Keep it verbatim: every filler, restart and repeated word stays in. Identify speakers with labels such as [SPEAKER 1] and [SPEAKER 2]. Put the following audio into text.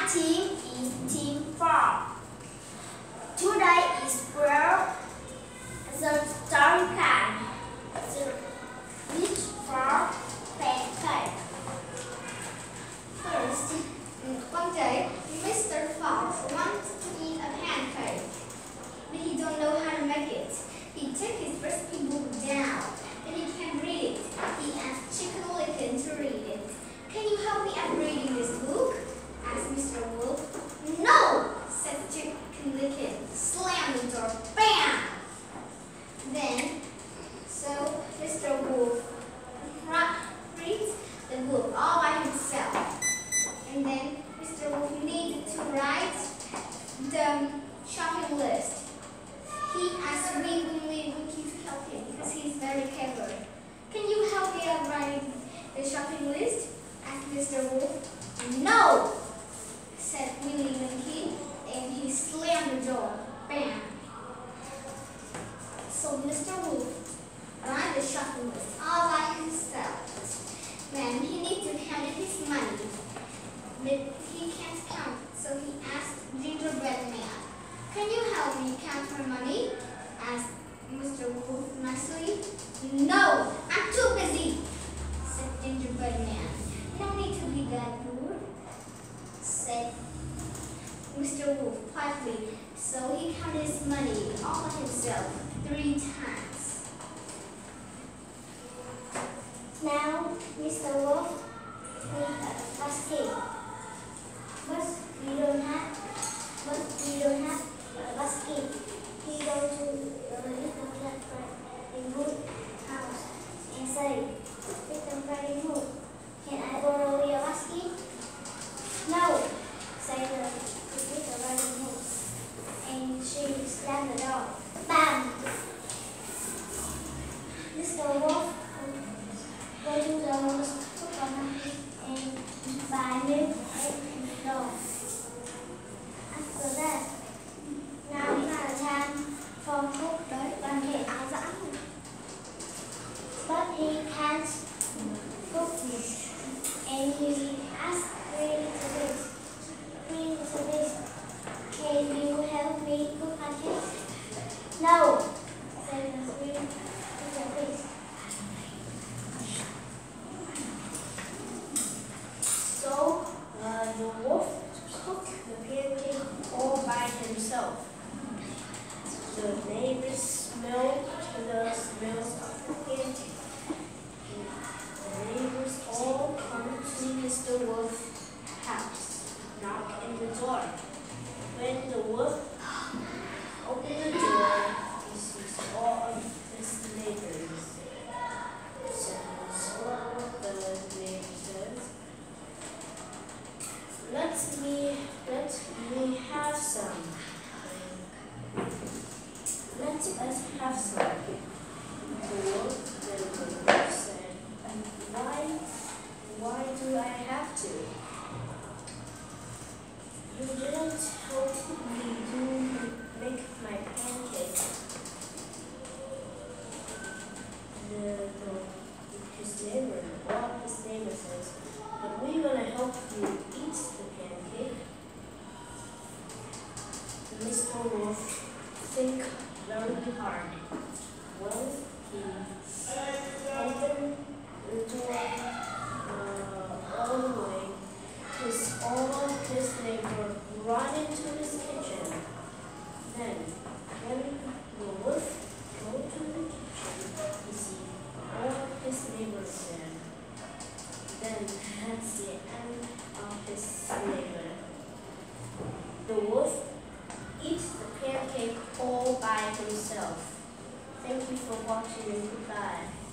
[SPEAKER 1] My team is Team four. Today is where the story time. The Which for pancake.
[SPEAKER 2] First, one day, Mister Fox wants to eat a pancake, but he don't know how to make it. He took his recipe book down, but he can't read it. He asked Chicken Licken to read it. "Can you help me at reading this book?" asked Mister Wolf. "No!" said Chicken Licken. Slam the door. Bam! Then, so Mister Wolf reads the book all by himself. And then Mister Wolf needed to write the shopping list. He asked Wiggly Winky to help him because he's very clever. "Can you help me at writing the shopping list?" asked Mister Wolf. "No!" said Wiggly Winky, and he slammed the door. Bam! So Mister Wolf wrote the shopping list all by himself. Then he needs to count his money, but he can't count, so he asked Gingerbread Man. "Can you help me count my money?" asked Mister Wolf nicely. "No, I'm too busy," said Gingerbread Man. "You don't need to be that rude," said Mister Wolf quietly. So he counted his money all by himself three times.
[SPEAKER 1] Now, Mister Wolf needs a basket. But we don't have. But we don't have a basket. He goes to the little Red Hood house and say, "Little Red Hood, can I borrow your basket?" "No," said the little Red Hood, and she slammed the door. Bam! Mister Wolf go to the supermarket and buy milk and dough. After that, now it's time for cook the pancake. But he can't cook it, and he asked Green to this. Green to this. "Can you help me cook pancakes?" "No," said the Green to this.
[SPEAKER 3] So uh, the wolf cooked the pancake all by himself. The neighbors smelled the smells of the pancake. The neighbors all come to Mister Wolf's house, knock in the door. When the wolf opened the door, he sees all of his neighbors. So, so the neighbor says, Let me, let me have some. Let us have some. The wolf, then the wolf said, Why, why do I have to? You didn't help me to make my pancake. The, the, his neighbor, well, his neighbor says, But we're gonna help you eat the pancake. Mister Wolf think very hard. Well, he opened the door uh, all the way. His all his neighbor run into his kitchen. Then, when the wolf go to the kitchen, he see all his neighbors there. Then that's the end of his neighbor. The wolf eats the pancake all by himself. Thank you for watching and goodbye.